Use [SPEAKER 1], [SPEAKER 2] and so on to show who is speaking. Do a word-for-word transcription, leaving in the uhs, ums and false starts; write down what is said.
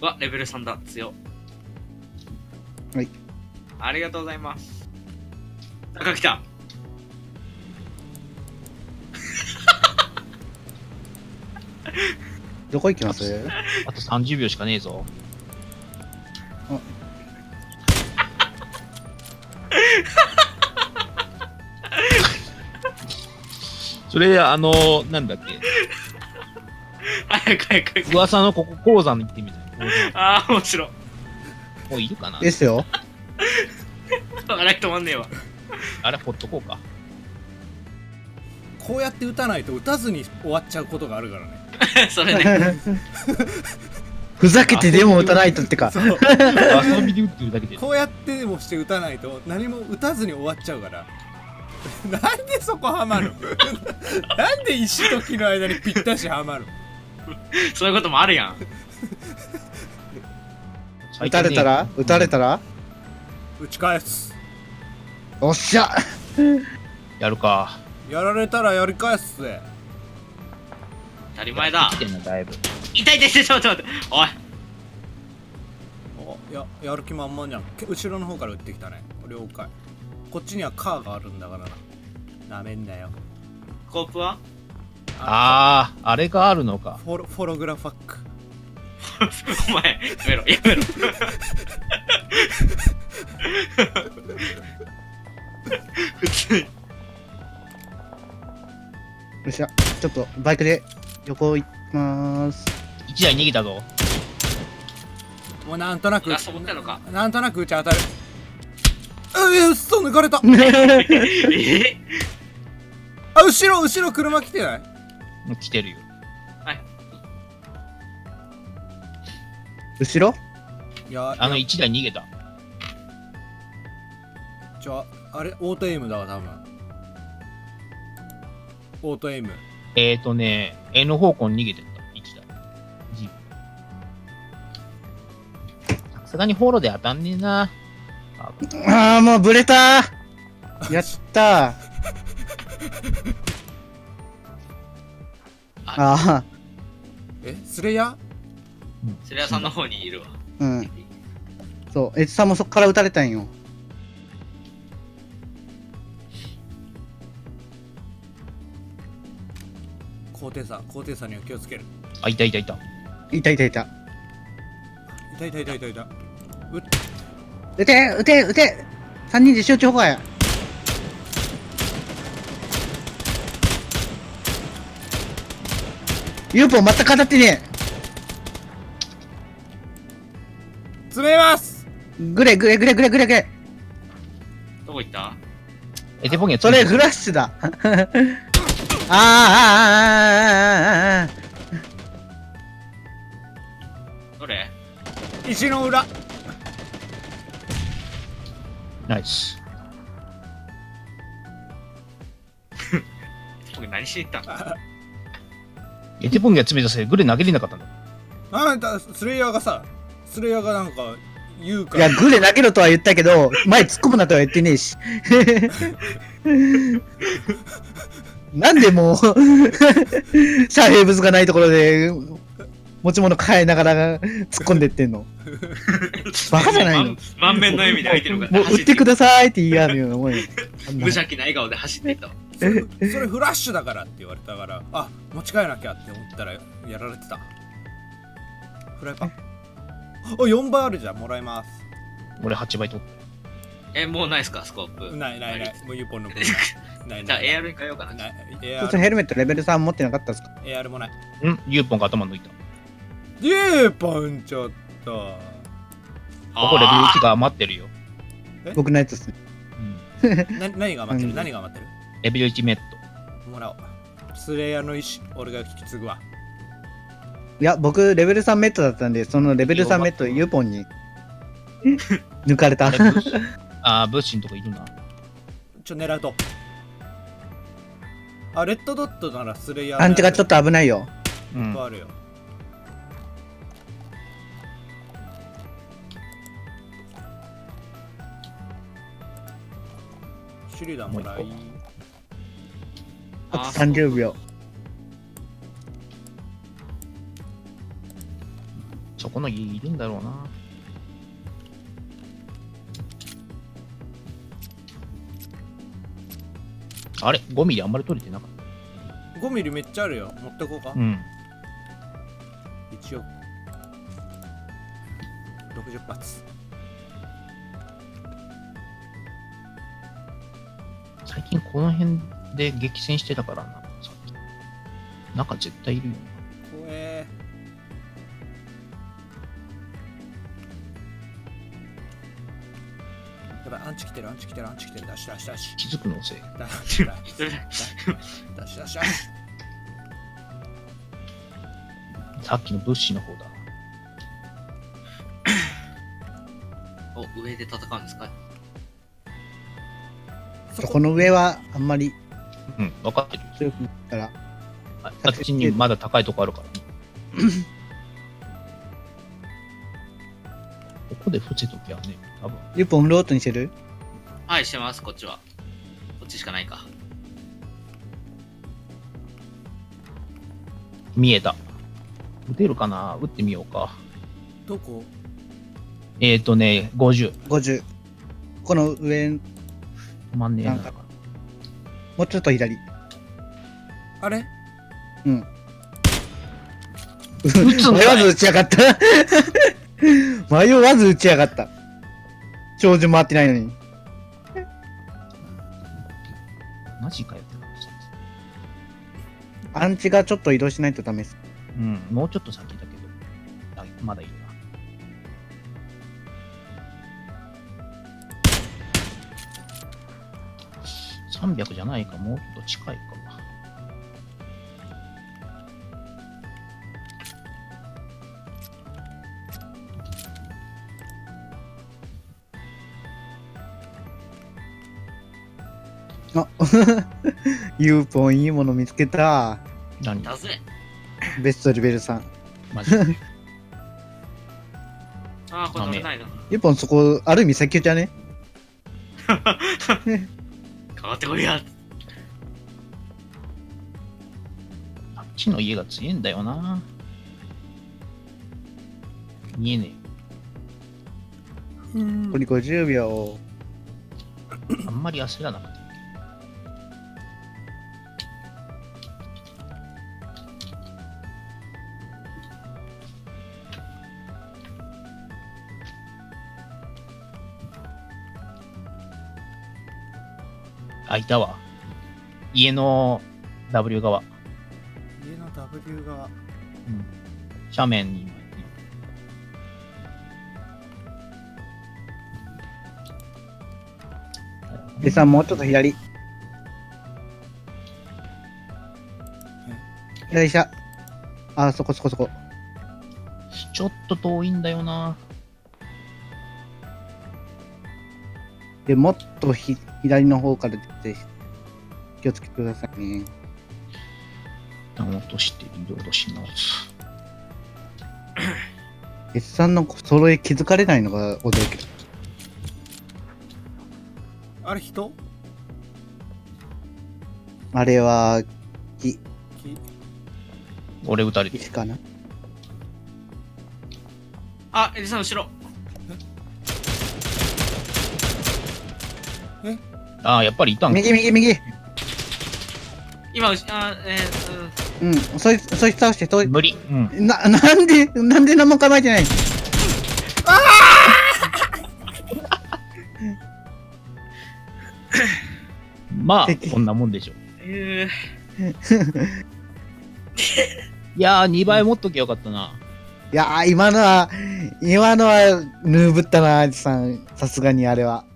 [SPEAKER 1] わ、レベルさんだ。強。
[SPEAKER 2] はい。
[SPEAKER 1] ありがとうございます。赤来た。
[SPEAKER 2] どこ行きます？
[SPEAKER 3] あとさんじゅうびょうしかねえぞ。それ、あの、なんだっけ。
[SPEAKER 1] 早く早く早く。
[SPEAKER 3] 噂のここ、鉱山に行ってみたい。
[SPEAKER 1] ああ、面白い。
[SPEAKER 3] もういるかな。
[SPEAKER 2] ですよ。
[SPEAKER 1] あれ止まんねえわ。
[SPEAKER 3] あれ、ほっとこうか。
[SPEAKER 4] こうやって打たないと打たずに終わっちゃうことがあるからね。
[SPEAKER 1] それね。
[SPEAKER 2] ふざけてでも打たないとってか。
[SPEAKER 4] そう
[SPEAKER 3] 遊びで打ってるだけで。
[SPEAKER 4] こうやってでもして打たないと何も打たずに終わっちゃうから。なんでそこはまるなんで石と木の間にぴったしはまる
[SPEAKER 1] そういうこともあるやん。
[SPEAKER 2] 打たれたら打たれたら
[SPEAKER 4] 打ち返す。
[SPEAKER 2] おっしゃ。
[SPEAKER 3] やるか。
[SPEAKER 4] やられたらやり返すぜ。
[SPEAKER 1] 当たり前だ。
[SPEAKER 3] 来てんな、だいぶ。
[SPEAKER 1] 痛い痛い痛い、ちょっと待って。おい。
[SPEAKER 4] おややる気満々じゃん。け後ろの方から打ってきたね。了解。こっちにはカーがあるんだからな。なめんなよ。
[SPEAKER 1] スコープは
[SPEAKER 3] ああ、あれがあるのか。
[SPEAKER 4] フォロフォログラファック。
[SPEAKER 1] お前、やめろ、やめろ。普通に。
[SPEAKER 2] よっしゃ。ちょっとバイクで横行きまーす。
[SPEAKER 3] いちだい逃げたぞ。
[SPEAKER 4] もうなんとなく
[SPEAKER 1] ラスト持ってんのか。
[SPEAKER 4] なんとなく打ち当たる。うえうっそ抜かれた。
[SPEAKER 1] え
[SPEAKER 4] あ、後ろ後ろ車来てない？
[SPEAKER 3] もう来てるよ。
[SPEAKER 2] 後ろ？
[SPEAKER 4] いや
[SPEAKER 3] あの
[SPEAKER 4] いや
[SPEAKER 3] いちだい逃げた。
[SPEAKER 4] じゃああれオートエイムだわ多分。オートエイム。
[SPEAKER 3] えーとね、N 方向に逃げてった。いちだい。ジープ。さすがにフォローで当たんねえな。
[SPEAKER 2] ああ、もうブレたー。やったー。ああ、
[SPEAKER 4] えスレイヤ
[SPEAKER 1] セリアさんの方にいるわ。
[SPEAKER 2] うん。そう、エツさんもそっから撃たれたんよ。
[SPEAKER 4] 高低差高低差には気をつける。
[SPEAKER 3] あ、いたいたいた。
[SPEAKER 2] いたいたいた。
[SPEAKER 4] いたいたいたいたいた。う
[SPEAKER 2] 撃て撃て撃て三人で集中砲火や。ユーポン全く当たってね
[SPEAKER 4] 詰めます。
[SPEAKER 2] え。グレグレグレグレグレグレ。
[SPEAKER 1] どこ行った？
[SPEAKER 3] エテポギは
[SPEAKER 2] それフラッシュだ。あーあーあーあーあーあーあー。
[SPEAKER 1] どれ？
[SPEAKER 4] 石の裏。
[SPEAKER 3] ナイス。
[SPEAKER 1] 僕何しに行ったん？
[SPEAKER 3] エテポギが詰めたせいでグレ投げれなかったんだ。
[SPEAKER 4] なんだスレイヤーがさスレイヤーがなんか言うか
[SPEAKER 2] いや、
[SPEAKER 4] ら。
[SPEAKER 2] グレ投げろとは言ったけど、前突っ込むなとは言ってねえし。なんでもう、遮蔽物がないところで、持ち物変えながら突っ込んでってんの。バカじゃないの。
[SPEAKER 1] 満面の笑みで相手の方
[SPEAKER 2] もう撃ってくださいって言い合うようなもんよ。
[SPEAKER 1] 無邪気な笑顔で走っていったわ。
[SPEAKER 4] それそれフラッシュだからって言われたから、あ持ち替えなきゃって思ったらやられてた。フライパン。およんばいあるじゃん、もらえます。
[SPEAKER 3] 俺はちばい取った。
[SPEAKER 1] え、もうないっすか、スコープ。
[SPEAKER 4] ないないない、もうユーポンの分ない
[SPEAKER 1] じゃあ
[SPEAKER 4] ない
[SPEAKER 1] エーアール に変えようかな。
[SPEAKER 4] ない
[SPEAKER 2] そ
[SPEAKER 4] エーア
[SPEAKER 2] うそう、
[SPEAKER 4] ール
[SPEAKER 2] ヘルメットレベルさん持ってなかったですか？
[SPEAKER 4] エーアール もない。
[SPEAKER 3] んユーポンが頭抜いた。
[SPEAKER 4] ユーポンちょっと
[SPEAKER 3] ここレベルいちが余ってるよ。
[SPEAKER 2] 僕のやつですね。
[SPEAKER 3] うん、
[SPEAKER 4] な何が余ってる、
[SPEAKER 2] うん
[SPEAKER 4] 何が余ってる。
[SPEAKER 3] レベルいちメット。
[SPEAKER 4] もらおう。スレイヤーの意思俺が引き継ぐわ。
[SPEAKER 2] いや、僕、レベルさんメットだったんで、そのレベルさんメット、ユーポンに抜かれた。
[SPEAKER 3] あー、ブッシュのとこいるな。
[SPEAKER 4] ちょ狙うとあレッドドットならスレイヤー
[SPEAKER 2] アンチがちょっ
[SPEAKER 4] と
[SPEAKER 2] と危ないよ。
[SPEAKER 3] うん。
[SPEAKER 4] あるよ。シュリダもらい。
[SPEAKER 2] あとさんじゅうびょう。
[SPEAKER 3] そこの家いるんだろうな。あれ ?ごミリあんまり取れてなかっ
[SPEAKER 4] ごミリめっちゃあるよ。持ってこうか。
[SPEAKER 3] た。うん。
[SPEAKER 4] 一応ろくじゅっ発。
[SPEAKER 3] 最近この辺で激戦してたからな。さっき。中絶対いるよね。
[SPEAKER 4] 怖えー。やばい、アンチ来てる、アンチ来てる、アンチ来てる。ダッシュダッシュダッシ
[SPEAKER 3] 気づくのせい。
[SPEAKER 4] ュ。ダッシュダッシュダッシュダッシュダッシュダッシュ。
[SPEAKER 3] さっきの物資の方だ。
[SPEAKER 1] お、上で戦うんですか？
[SPEAKER 2] そこの上はあんまり
[SPEAKER 3] うん、分かってるよ。
[SPEAKER 2] 強くなったら、
[SPEAKER 3] ああっちにまだ高いとこあるからね。ここで伏せときゃね、多分。
[SPEAKER 2] リュッポンフロートにしてる？
[SPEAKER 1] はい、してます、こっちは。こっちしかないか。
[SPEAKER 3] 見えた。撃てるかな？撃ってみようか。
[SPEAKER 4] どこ？
[SPEAKER 3] えーとね、ごじゅう。
[SPEAKER 2] ごじゅう。この上、も
[SPEAKER 3] 止まんねえな。
[SPEAKER 2] なんかうちょっと左。
[SPEAKER 4] あれ？
[SPEAKER 2] うん。
[SPEAKER 3] つんかい
[SPEAKER 2] 迷わず打ちやがった。迷わず打ちやがった。照準回ってないのに。
[SPEAKER 3] マジかよって話。
[SPEAKER 2] アンチがちょっと移動しないとダメです。
[SPEAKER 3] うん、もうちょっと先だけど。あ、まだいるな。さんびゃくじゃないか、もうちょっと近いか。
[SPEAKER 2] あ、ユーポンいいもの見つけた。
[SPEAKER 3] 何
[SPEAKER 1] だぜ。
[SPEAKER 2] ベストレベルさん。
[SPEAKER 3] マジで。
[SPEAKER 1] あー、これ取れないな。
[SPEAKER 2] ユーポンそこ、ある意味最強じゃね？
[SPEAKER 1] かかってこいや。
[SPEAKER 3] あっちの家が強いんだよな。見えね
[SPEAKER 2] 残りごじゅうびょ
[SPEAKER 3] え。あんまり焦らなくて。あ、いたわ。家の W 側。
[SPEAKER 4] 家の W 側。
[SPEAKER 3] うん。斜面に今いる。
[SPEAKER 2] う。でさん、もうちょっと左。左下。あ、そこそこそこ。
[SPEAKER 3] ちょっと遠いんだよな。
[SPEAKER 2] で、もっとひ左の方から出て、気をつけてくださいね。
[SPEAKER 3] 一旦落としてリロードし直す。
[SPEAKER 2] S さんの揃え気づかれないのが驚き。
[SPEAKER 4] あれ人？
[SPEAKER 2] あれは、木、
[SPEAKER 4] き
[SPEAKER 3] 俺撃たれてる。
[SPEAKER 2] 石かな？
[SPEAKER 1] あ、エリさん後ろ。
[SPEAKER 3] ああ、やっぱりいたんか。
[SPEAKER 2] 右右右。
[SPEAKER 1] 今、うしあー、えー、うん。
[SPEAKER 2] うん、そいつ、そいつ倒して、とい
[SPEAKER 3] 無理。うん。
[SPEAKER 2] な、なんで、なんで何も構えてない？
[SPEAKER 3] まあ
[SPEAKER 2] 敵、
[SPEAKER 3] こんなもんでしょ。
[SPEAKER 1] え
[SPEAKER 3] いやー、にばい持っときゃよかったな。
[SPEAKER 2] いやー、今のは、今のは、ヌーブったな、アジさん。さすがにあれは。